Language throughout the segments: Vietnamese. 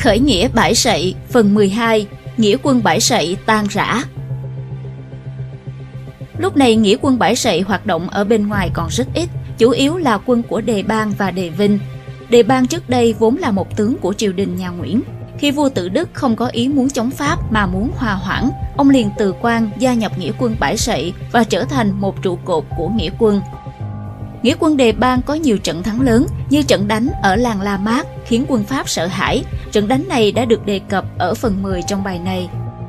Khởi nghĩa Bãi Sậy phần 12. Nghĩa quân Bãi Sậy tan rã. Lúc này nghĩa quân Bãi Sậy hoạt động ở bên ngoài còn rất ít, chủ yếu là quân của Đề Bang và Đề Vinh. Đề Bang trước đây vốn là một tướng của triều đình nhà Nguyễn. Khi vua Tự Đức không có ý muốn chống Pháp mà muốn hòa hoãn, ông liền từ quan gia nhập nghĩa quân Bãi Sậy và trở thành một trụ cột của nghĩa quân. Nghĩa quân Đề Bang có nhiều trận thắng lớn như trận đánh ở làng La Mát khiến quân Pháp sợ hãi. Trận đánh này đã được đề cập ở phần 10 trong bài này.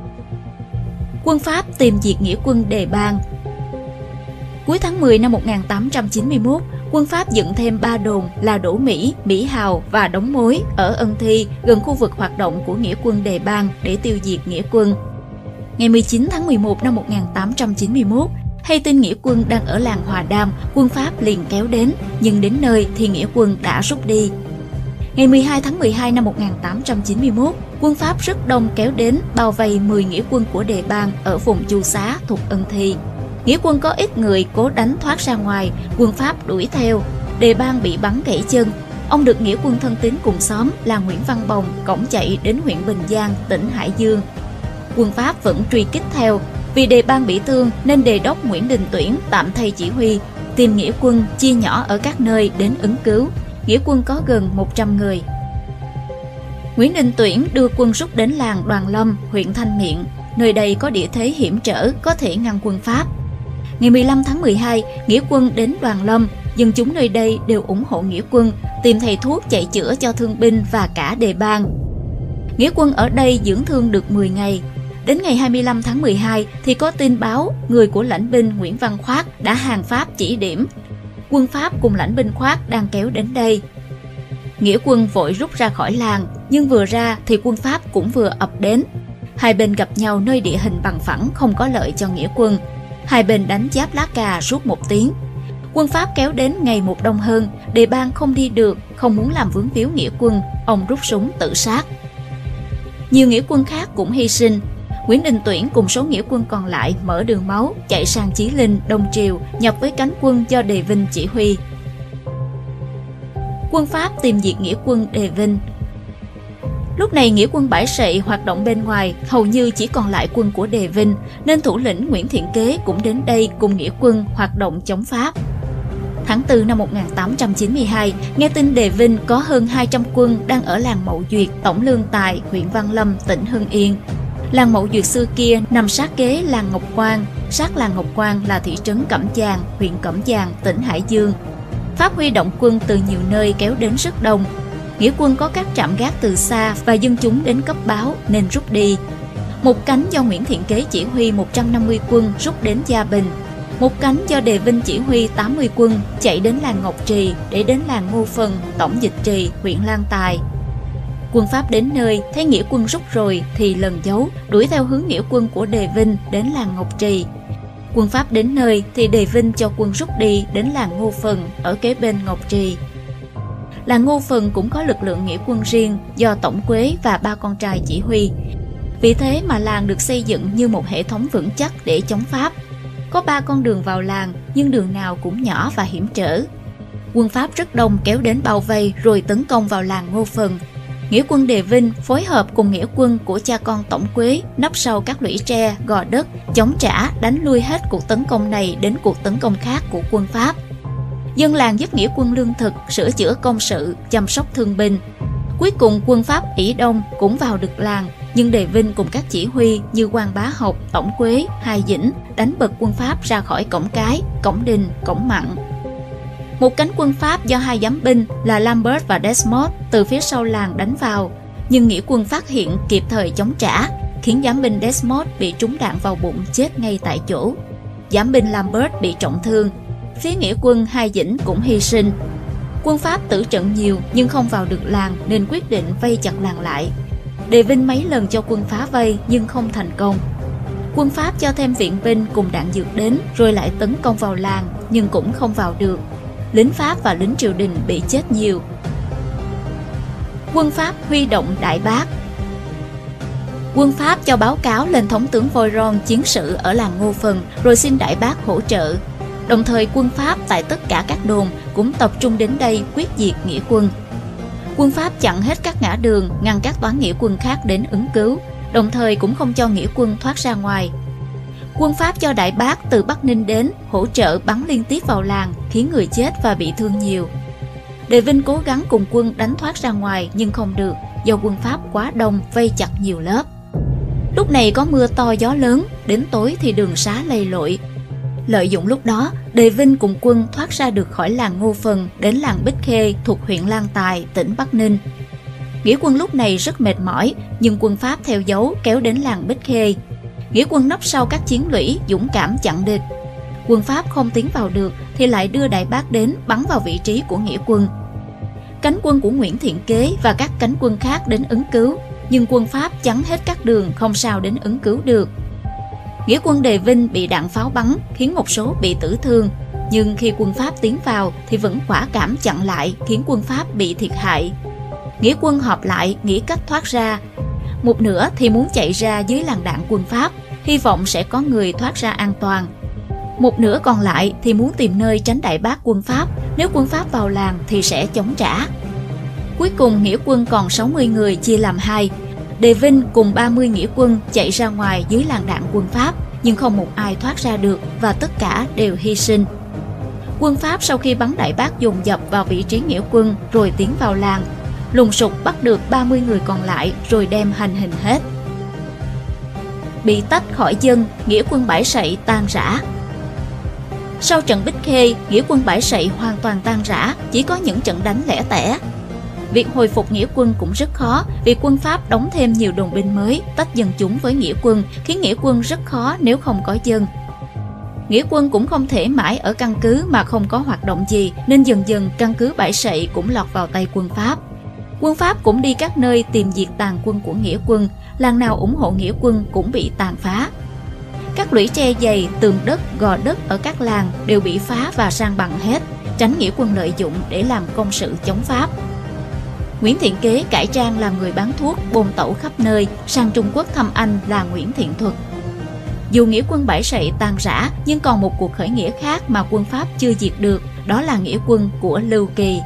Quân Pháp tìm diệt nghĩa quân Đề Bang. Cuối tháng 10 năm 1891, quân Pháp dựng thêm 3 đồn là Đỗ Mỹ, Mỹ Hào và Đống Mối ở Ân Thi, gần khu vực hoạt động của nghĩa quân Đề Bang để tiêu diệt nghĩa quân. Ngày 19 tháng 11 năm 1891, hay tin nghĩa quân đang ở làng Hòa Đam, quân Pháp liền kéo đến, nhưng đến nơi thì nghĩa quân đã rút đi. Ngày 12 tháng 12 năm 1891, quân Pháp rất đông kéo đến bao vây 10 nghĩa quân của Đề Bang ở vùng Chu Xá thuộc Ân Thi. Nghĩa quân có ít người cố đánh thoát ra ngoài, quân Pháp đuổi theo. Đề Bang bị bắn gãy chân. Ông được nghĩa quân thân tín cùng xóm là Nguyễn Văn Bồng cõng chạy đến huyện Bình Giang, tỉnh Hải Dương. Quân Pháp vẫn truy kích theo. Vì Đề Bang bị thương nên Đề đốc Nguyễn Đình Tuyển tạm thay chỉ huy, tìm nghĩa quân chia nhỏ ở các nơi đến ứng cứu. Nghĩa quân có gần 100 người. Nguyễn Đình Tuyển đưa quân rút đến làng Đoàn Lâm, huyện Thanh Miện. Nơi đây có địa thế hiểm trở, có thể ngăn quân Pháp. Ngày 15 tháng 12, nghĩa quân đến Đoàn Lâm. Dân chúng nơi đây đều ủng hộ nghĩa quân, tìm thầy thuốc chạy chữa cho thương binh và cả Đề Bang. Nghĩa quân ở đây dưỡng thương được 10 ngày. Đến ngày 25 tháng 12 thì có tin báo người của lãnh binh Nguyễn Văn Khoát đã hàng Pháp chỉ điểm. Quân Pháp cùng lãnh binh Khoát đang kéo đến đây. Nghĩa quân vội rút ra khỏi làng, nhưng vừa ra thì quân Pháp cũng vừa ập đến. Hai bên gặp nhau nơi địa hình bằng phẳng không có lợi cho nghĩa quân. Hai bên đánh giáp lá cà suốt 1 tiếng. Quân Pháp kéo đến ngày một đông hơn. Đề Bang không đi được, không muốn làm vướng víu nghĩa quân, ông rút súng tự sát. Nhiều nghĩa quân khác cũng hy sinh. Nguyễn Đình Tuyển cùng số nghĩa quân còn lại mở đường máu chạy sang Chí Linh, Đông Triều, nhập với cánh quân do Đề Vinh chỉ huy. Quân Pháp tìm diệt nghĩa quân Đề Vinh. Lúc này nghĩa quân Bãi Sậy hoạt động bên ngoài, hầu như chỉ còn lại quân của Đề Vinh, nên thủ lĩnh Nguyễn Thiện Kế cũng đến đây cùng nghĩa quân hoạt động chống Pháp. Tháng 4 năm 1892, nghe tin Đề Vinh có hơn 200 quân đang ở làng Mậu Duyệt, tổng Lương Tài, huyện Văn Lâm, tỉnh Hưng Yên. Làng Mậu Duyệt xưa kia nằm sát kế làng Ngọc Quang, sát làng Ngọc Quang là thị trấn Cẩm Giàng, huyện Cẩm Giàng, tỉnh Hải Dương. Pháp huy động quân từ nhiều nơi kéo đến rất đông. Nghĩa quân có các trạm gác từ xa và dân chúng đến cấp báo nên rút đi. Một cánh do Nguyễn Thiện Kế chỉ huy 150 quân rút đến Gia Bình. Một cánh do Đề Vinh chỉ huy 80 quân chạy đến làng Ngọc Trì để đến làng Ngô Phần, tổng Dịch Trì, huyện Lan Tài. Quân Pháp đến nơi thấy nghĩa quân rút rồi thì lần giấu, đuổi theo hướng nghĩa quân của Đề Vinh đến làng Ngọc Trì. Quân Pháp đến nơi thì Đề Vinh cho quân rút đi đến làng Ngô Phần ở kế bên Ngọc Trì. Làng Ngô Phần cũng có lực lượng nghĩa quân riêng do Tổng Quế và 3 con trai chỉ huy. Vì thế mà làng được xây dựng như một hệ thống vững chắc để chống Pháp. Có 3 con đường vào làng nhưng đường nào cũng nhỏ và hiểm trở. Quân Pháp rất đông kéo đến bao vây rồi tấn công vào làng Ngô Phần. Nghĩa quân Đề Vinh phối hợp cùng nghĩa quân của cha con Tổng Quế nấp sau các lũy tre, gò đất, chống trả đánh lui hết cuộc tấn công này đến cuộc tấn công khác của quân Pháp. Dân làng giúp nghĩa quân lương thực, sửa chữa công sự, chăm sóc thương binh. Cuối cùng quân Pháp ỷ đông cũng vào được làng, nhưng Đề Vinh cùng các chỉ huy như Quan Bá Học, Tổng Quế, Hai Dĩnh đánh bật quân Pháp ra khỏi cổng Cái, cổng Đình, cổng Mặn. Một cánh quân Pháp do 2 giám binh là Lambert và Desmond từ phía sau làng đánh vào, nhưng nghĩa quân phát hiện kịp thời chống trả, khiến giám binh Desmond bị trúng đạn vào bụng chết ngay tại chỗ. Giám binh Lambert bị trọng thương. Phía nghĩa quân Hai Dĩnh cũng hy sinh. Quân Pháp tử trận nhiều nhưng không vào được làng nên quyết định vây chặt làng lại. Đề Vinh mấy lần cho quân phá vây nhưng không thành công. Quân Pháp cho thêm viện binh cùng đạn dược đến rồi lại tấn công vào làng nhưng cũng không vào được. Lính Pháp và lính triều đình bị chết nhiều. Quân Pháp huy động Đại Bác. Quân Pháp cho báo cáo lên thống tướng Voiron chiến sự ở làng Ngô Phần rồi xin Đại Bác hỗ trợ. Đồng thời quân Pháp tại tất cả các đồn cũng tập trung đến đây quyết diệt nghĩa quân. Quân Pháp chặn hết các ngã đường, ngăn các toán nghĩa quân khác đến ứng cứu, đồng thời cũng không cho nghĩa quân thoát ra ngoài. Quân Pháp cho Đại Bác từ Bắc Ninh đến hỗ trợ bắn liên tiếp vào làng, khiến người chết và bị thương nhiều. Đề Vinh cố gắng cùng quân đánh thoát ra ngoài nhưng không được, do quân Pháp quá đông vây chặt nhiều lớp. Lúc này có mưa to gió lớn, đến tối thì đường xá lầy lội. Lợi dụng lúc đó, Đề Vinh cùng quân thoát ra được khỏi làng Ngô Phần đến làng Bích Khê thuộc huyện Lang Tài, tỉnh Bắc Ninh. Nghĩa quân lúc này rất mệt mỏi, nhưng quân Pháp theo dấu kéo đến làng Bích Khê. Nghĩa quân nấp sau các chiến lũy, dũng cảm chặn địch. Quân Pháp không tiến vào được thì lại đưa Đại Bác đến bắn vào vị trí của nghĩa quân. Cánh quân của Nguyễn Thiện Kế và các cánh quân khác đến ứng cứu, nhưng quân Pháp chắn hết các đường, không sao đến ứng cứu được. Nghĩa quân Đề Vinh bị đạn pháo bắn khiến một số bị tử thương, nhưng khi quân Pháp tiến vào thì vẫn quả cảm chặn lại, khiến quân Pháp bị thiệt hại. Nghĩa quân họp lại nghĩ cách thoát ra. Một nửa thì muốn chạy ra dưới làn đạn quân Pháp, hy vọng sẽ có người thoát ra an toàn. Một nửa còn lại thì muốn tìm nơi tránh Đại Bác quân Pháp, nếu quân Pháp vào làng thì sẽ chống trả. Cuối cùng nghĩa quân còn 60 người chia làm hai. Đề Vinh cùng 30 nghĩa quân chạy ra ngoài dưới làn đạn quân Pháp, nhưng không một ai thoát ra được và tất cả đều hy sinh. Quân Pháp sau khi bắn Đại Bác dồn dập vào vị trí nghĩa quân rồi tiến vào làng, lùng sục bắt được 30 người còn lại rồi đem hành hình hết. Bị tách khỏi dân, nghĩa quân Bãi Sậy tan rã. Sau trận Bích Khê, nghĩa quân Bãi Sậy hoàn toàn tan rã, chỉ có những trận đánh lẻ tẻ. Việc hồi phục nghĩa quân cũng rất khó, vì quân Pháp đóng thêm nhiều đồn binh mới, tách dân chúng với nghĩa quân, khiến nghĩa quân rất khó nếu không có dân. Nghĩa quân cũng không thể mãi ở căn cứ mà không có hoạt động gì, nên dần dần căn cứ Bãi Sậy cũng lọt vào tay quân Pháp. Quân Pháp cũng đi các nơi tìm diệt tàn quân của nghĩa quân, làng nào ủng hộ nghĩa quân cũng bị tàn phá. Các lũy tre dày, tường đất, gò đất ở các làng đều bị phá và san bằng hết, tránh nghĩa quân lợi dụng để làm công sự chống Pháp. Nguyễn Thiện Kế cải trang làm người bán thuốc, bồn tẩu khắp nơi, sang Trung Quốc thăm anh là Nguyễn Thiện Thuật. Dù nghĩa quân Bãi Sậy tan rã, nhưng còn một cuộc khởi nghĩa khác mà quân Pháp chưa diệt được, đó là nghĩa quân của Lưu Kỳ.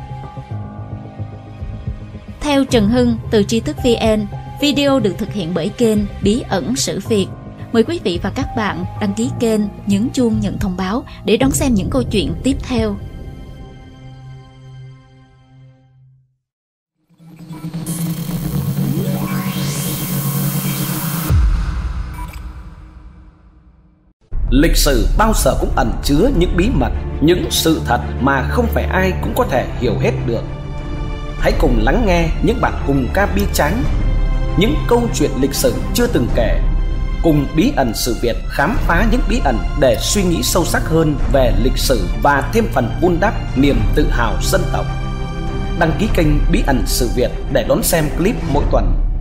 Theo Trần Hưng từ Tri Thức VN, video được thực hiện bởi kênh Bí ẩn Sử Việt. Mời quý vị và các bạn đăng ký kênh, nhấn chuông nhận thông báo để đón xem những câu chuyện tiếp theo. Lịch sử bao giờ cũng ẩn chứa những bí mật, những sự thật mà không phải ai cũng có thể hiểu hết được. Hãy cùng lắng nghe những bản hùng ca bi tráng, những câu chuyện lịch sử chưa từng kể. Cùng Bí ẩn Sử Việt khám phá những bí ẩn để suy nghĩ sâu sắc hơn về lịch sử và thêm phần vun đắp niềm tự hào dân tộc. Đăng ký kênh Bí ẩn Sử Việt để đón xem clip mỗi tuần.